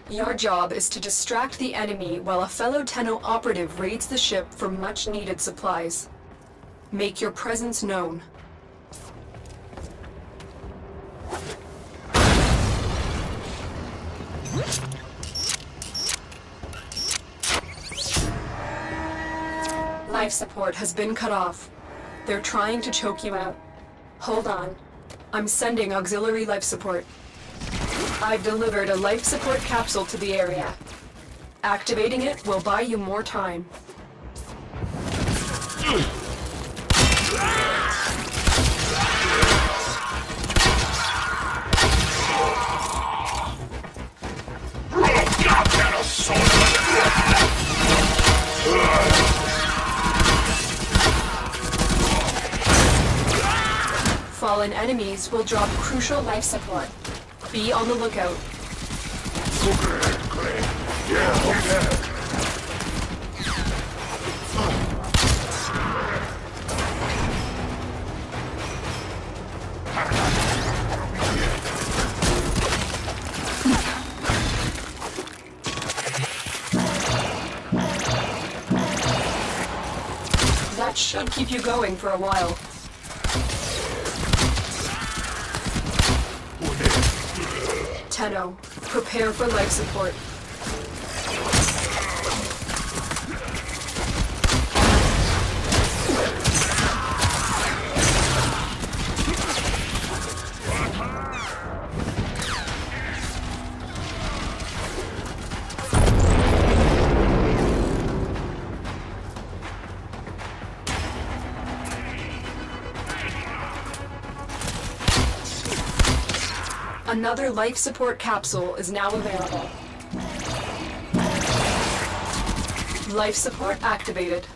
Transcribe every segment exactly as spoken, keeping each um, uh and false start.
Your job is to distract the enemy while a fellow Tenno operative raids the ship for much-needed supplies. Make your presence known. Life support has been cut off. They're trying to choke you out. Hold on. I'm sending auxiliary life support. I've delivered a life support capsule to the area. Activating it will buy you more time. Fallen enemies will drop crucial life support. Be on the lookout. That should keep you going for a while. Tenno, prepare for life support. Another life support capsule is now available. Life support activated.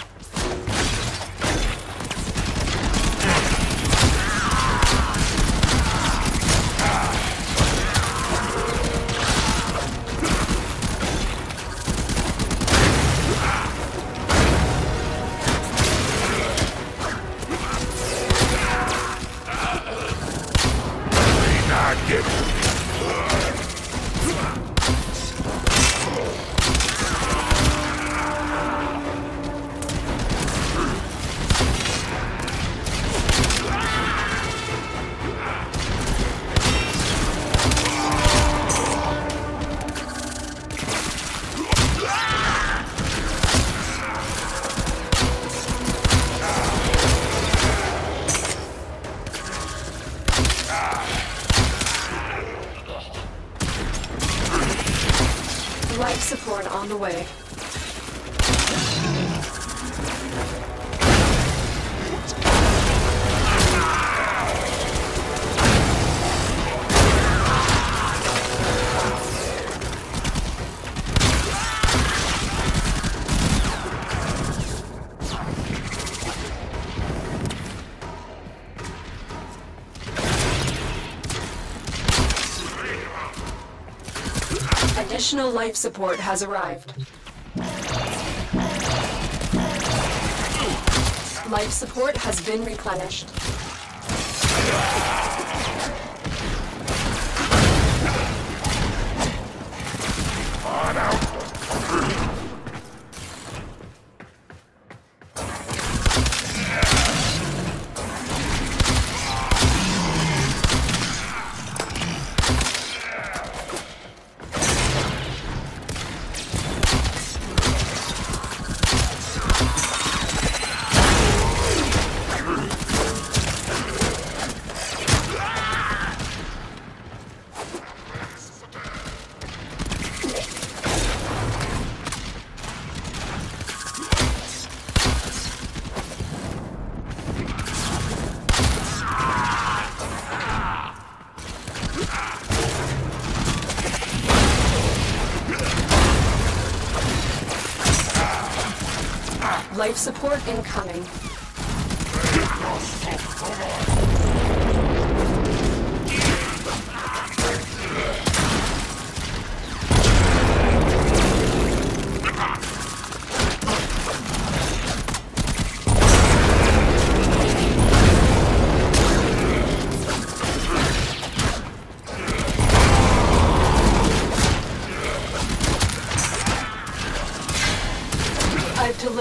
Life support on the way. Additional life support has arrived. Life support has been replenished. On out. Life support incoming.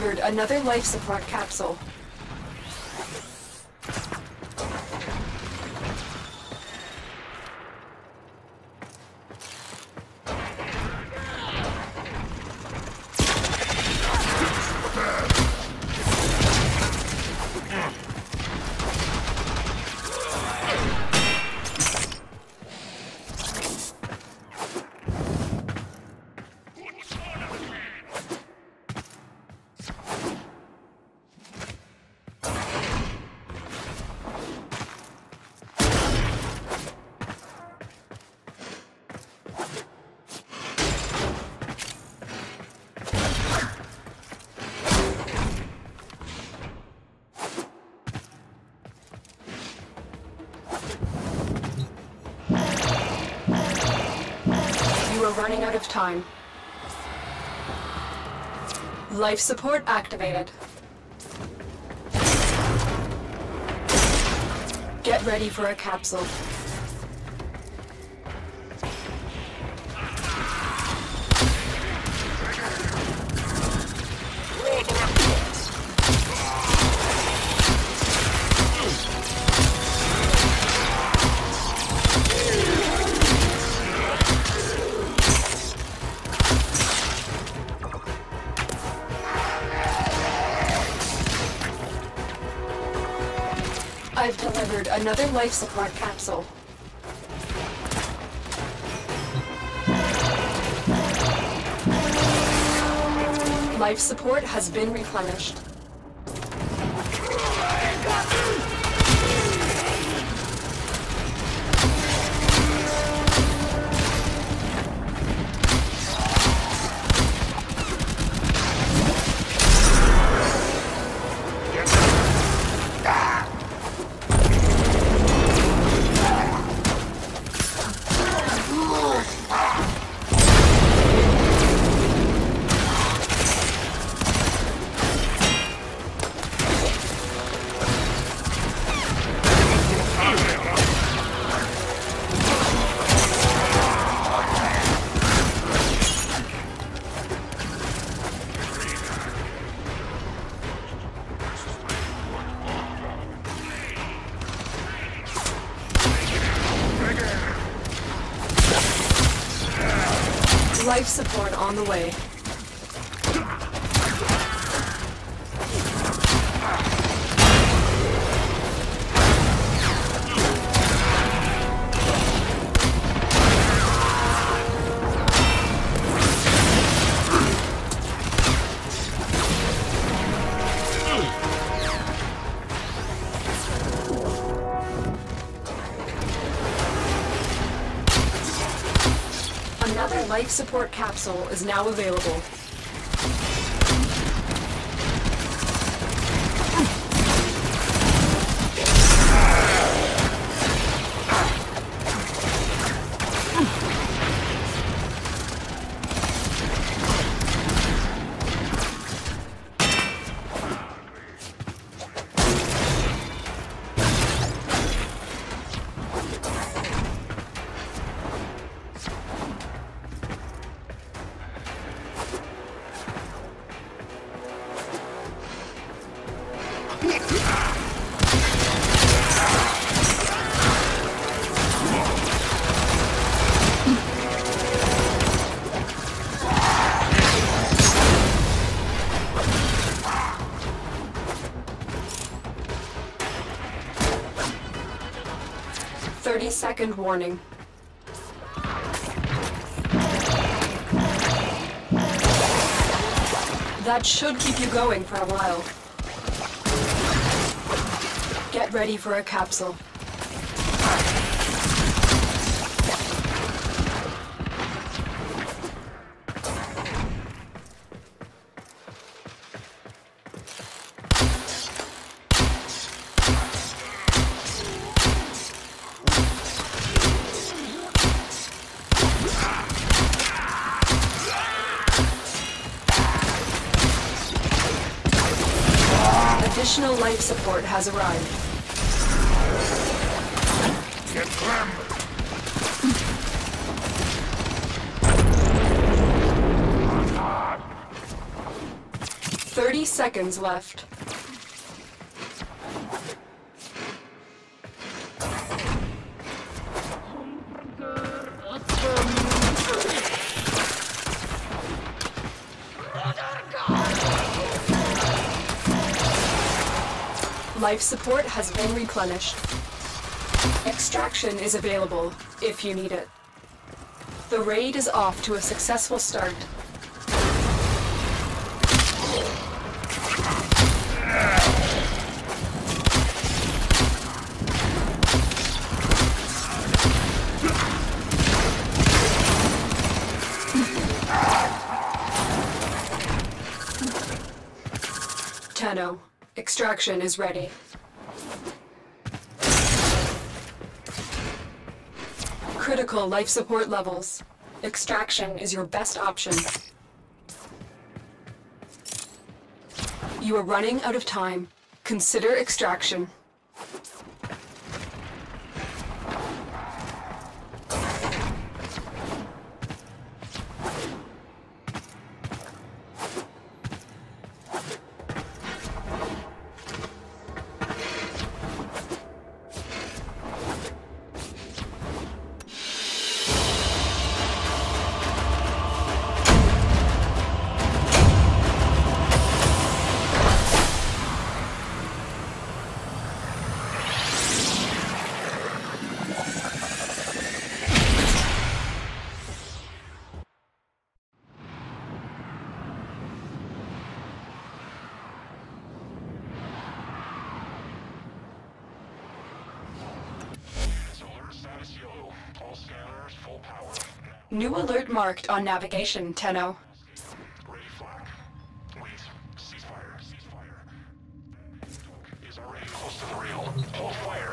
delivered another life support capsule. You are running out of time. Life support activated. Get ready for a capsule. I've delivered another life support capsule. Life support has been replenished. Life support on the way. Another life support capsule is now available. thirty second warning. That should keep you going for a while. Get ready for a capsule. Additional life support has arrived. Get clammed. thirty seconds left. Life support has been replenished. Extraction is available if you need it. The raid is off to a successful start. Tenno, extraction is ready. Critical life support levels. Extraction is your best option. You are running out of time. Consider extraction. All scanners full power. New alert marked on navigation, Tenno. Ready flag. Wait. Ceasefire. Ceasefire. Is already close to the rail. Hold fire.